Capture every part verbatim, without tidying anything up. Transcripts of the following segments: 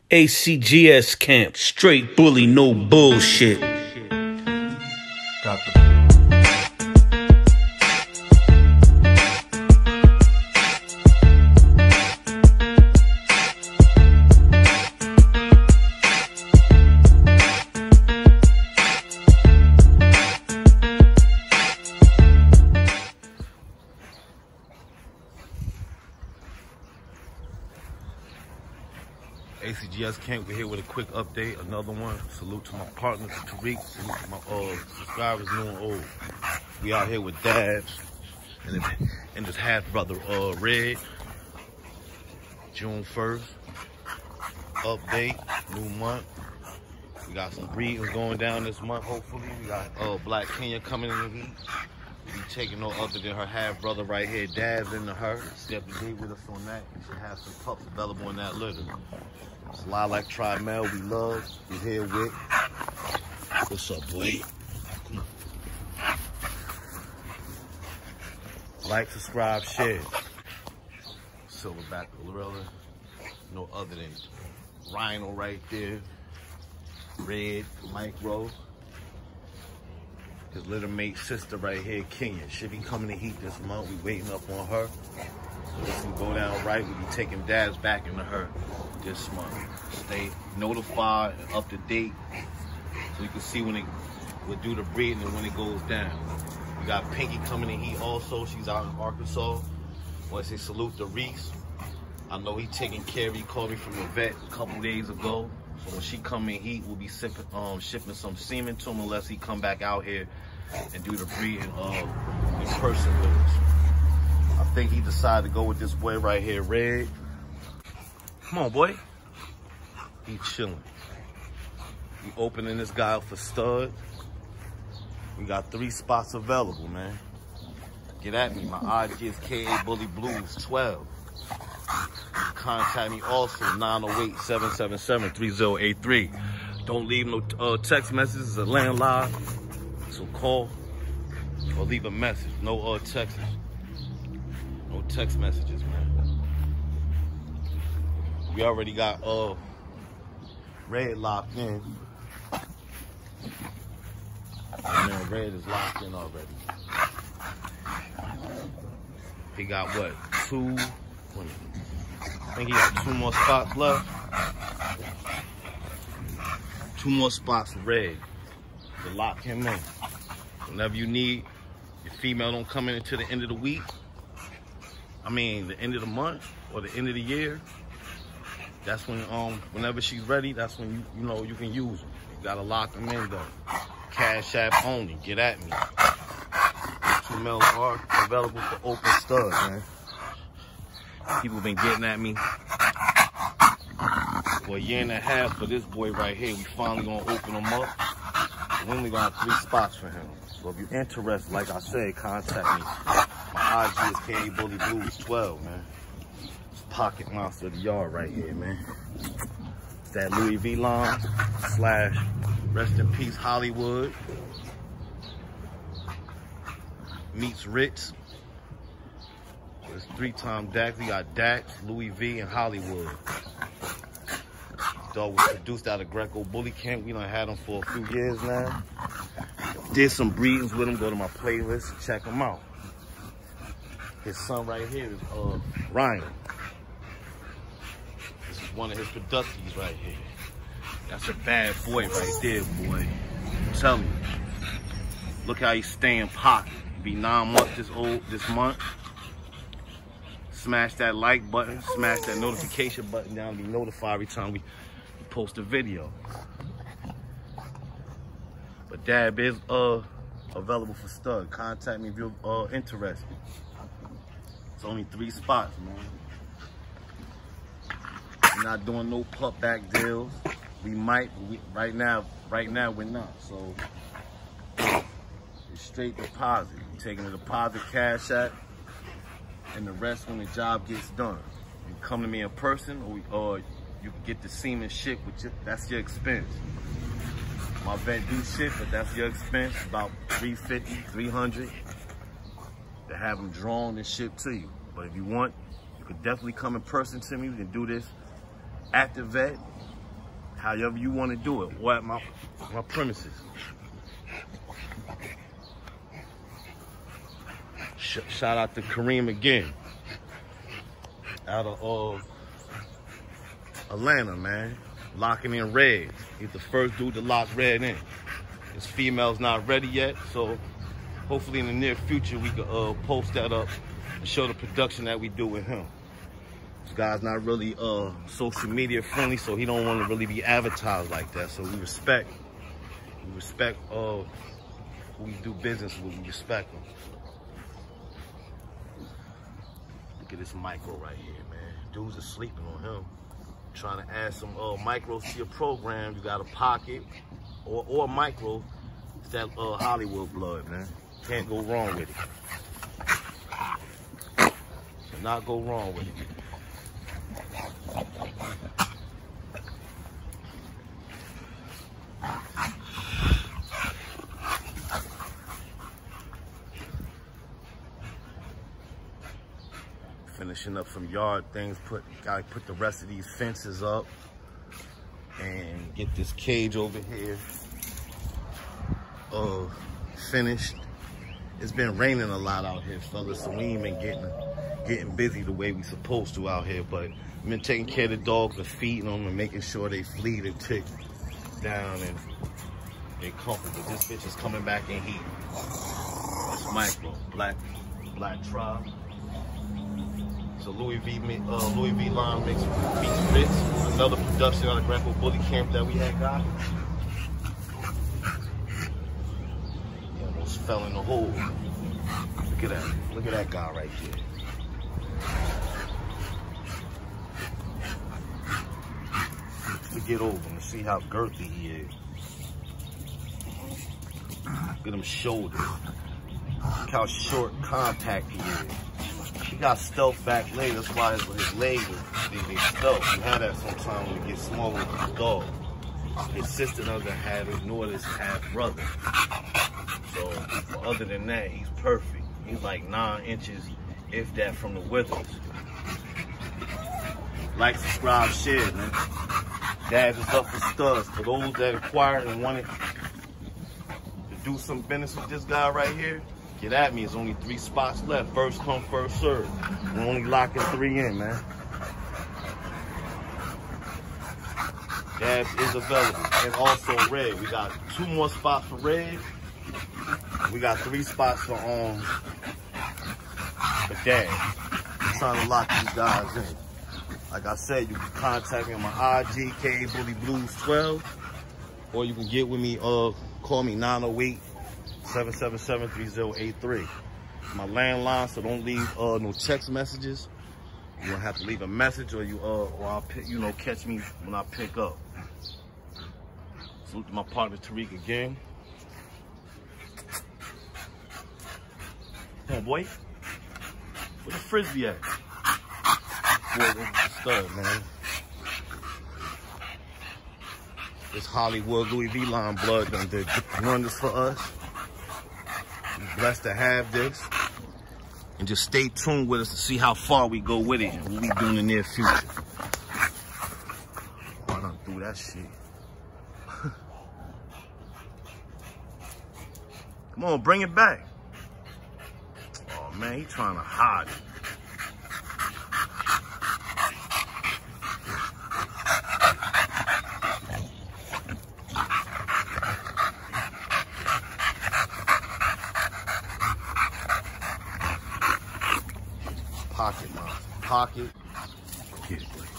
A C G S Kamp, straight bully, no bullshit. Got the A C G S Kamp. We're here with a quick update, another one. Salute to my partners, Tariq. Salute to my uh, subscribers, new and old. We out here with Dabz and, and his half brother, uh, Red. June first. Update, new month. We got some breedings going down this month, hopefully. We got uh, Black Kenya coming in the heat. We taking no other than her half brother right here, Dabz, into her. She up to date with us on that. We should have some pups available in that litter. It's Lilac Tri-Male we love. We here with. What's up, boy? Like, subscribe, share. Silverback gorilla. No other than Rhino right there. Red, Micro. His little mate sister right here, Kenya. Should be coming to heat this month. We waiting up on her. So this can go down right. We'll be taking Dabz back into her this month. Stay notified and up to date so you can see when it will do the breeding and when it goes down. We got Pinky coming in heat also. She's out in Arkansas. I want to say salute to Reese. I know he taking care of. He called me from the vet a couple days ago. So when she come in heat, we'll be sipping, um, shipping some semen to him unless he come back out here and do the breeding uh, in person with us. I think he decided to go with this boy right here, Red. Come on, boy. He chilling. We opening this guy up for stud. We got three spots available, man. Get at me. My I G is K A Bully Blues twelve. Contact me also, nine oh eight, seven seven seven, three oh eight three. Don't leave no uh, text messages, it's a landline. So call or leave a message. No uh, texts. No text messages, man. We already got uh, Red locked in. And man, Red is locked in already. He got what? Two. I think he got two more spots left. Two more spots for Red to lock him in. Whenever you need, your female don't come in until the end of the week. I mean, the end of the month or the end of the year. That's when, um, whenever she's ready, that's when you, you know, you can use them. You gotta lock them in though. Cash app only. Get at me. Two males are available for open stud, man. People been getting at me for a year and a half for this boy right here. We finally gonna open him up. We only gonna have three spots for him. So if you're interested, like I said, contact me. My I G is K A Bully Blues twelve, man. It's pocket monster of the yard right here, man. It's that LouieVline slash rest in peace Hollywood meets Ritz. It's three-time Dax. We got Dax, Louis V, and Hollywood. Dog was produced out of Greco Bully Camp. We done had him for a few years now. Did some breedings with him. Go to my playlist and check him out. His son right here is uh, Ryan. This is one of his productions right here. That's a bad boy right there, boy. I'm telling you. Look how he's staying pocket. Be nine months this old this month. Smash that like button, smash that notification button down to be notified every time we post a video. But Dabz is uh, available for stud. Contact me if you're uh, interested. It's only three spots, man. We're not doing no pup back deals. We might, but we, right now, right now we're not. So it's straight deposit. You're taking a deposit cash app. And the rest when the job gets done. You come to me in person, or, we, or you can get the semen ship, which that's your expense. My vet do shit, but that's your expense, about three fifty, three hundred to have them drawn and shipped to you. But if you want, you could definitely come in person to me. We can do this at the vet, however you want to do it, or at my, my premises. Sh shout out to Kareem again, out of uh, Atlanta, man. Locking in red. He's the first dude to lock red in. His female's not ready yet, so hopefully in the near future we could uh, post that up and show the production that we do with him. This guy's not really uh, social media friendly, so he don't want to really be advertised like that. So we respect, we respect uh, who we do business with. We respect him. Look at this micro right here, man. Dudes are sleeping on him. Trying to add some uh, micros to your program. You got a pocket or, or a micro. It's that uh, Hollywood blood, man. Can't go wrong with it. Cannot go wrong with it. Finishing up some yard things, put gotta put the rest of these fences up and get this cage over here uh finished. It's been raining a lot out here, fellas, so we ain't been getting getting busy the way we supposed to out here, but I've been taking care of the dogs and feeding them and making sure they fleet and tick down and they comfortable. This bitch is coming back in heat. That's micro, black black tribe. So Louis V, uh, LouieVline makes beats bits. Another production out of Grandpa Bully Camp that we had got. He almost fell in the hole. Look at that. Look at that guy right there. To get over and see how girthy he is. Look at them shoulders. Look how short, compact he is. He got stealth back leg, that's why his, his leg was they, they stealth. You have that sometimes when you get smaller with the dog. His sister doesn't have it, nor does half brother. So other than that, he's perfect. He's like nine inches, if that, from the withers. Like, subscribe, share, man. Dabz is up for studs. For those that acquired and wanted to do some business with this guy right here, get at me. There's only three spots left. First come, first serve. We're only locking three in, man. Dabz is available. And also red. We got two more spots for red. We got three spots for um for Dabz. I'm trying to lock these guys in. Like I said, you can contact me on my I G, K Bully Blues twelve. Or you can get with me, uh, call me nine oh eight, seven seven seven, three oh eight three. My landline, so don't leave uh, no text messages. You don't have to leave a message, or you uh, or I'll pick, you know, catch me when I pick up. Salute to my partner Tariq again. Come on, boy. Where the frisbee at? Boy, the stud, man. This Hollywood LouieVline blood done did wonders for us. We're blessed to have this. And just stay tuned with us to see how far we go with it and what we do in the near future. Oh, I done threw that shit. Come on, bring it back. Oh man, he trying to hide it. Pocket, man. Pocket. Get it, boy.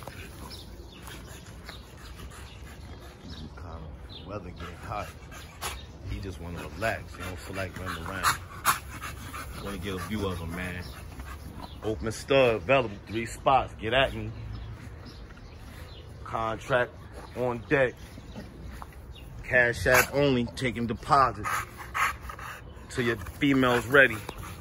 Kind of weather getting hot. He just want to relax. He don't feel like running around. Want to get a view of him, man. Open stud available. Three spots. Get at me. Contract on deck. Cash app only. Taking deposits till your female's ready.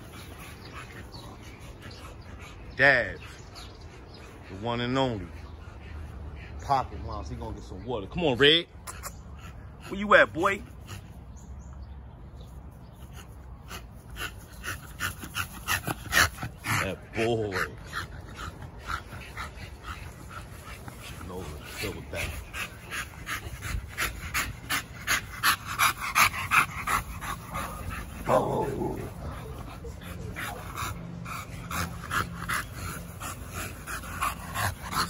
Dabz, the one and only. Pocket moms, he gonna get some water. Come on, Red. Where you at, boy? That boy. No, still with that.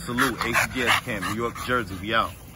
salute. A C G S Camp, New York, Jersey. We out.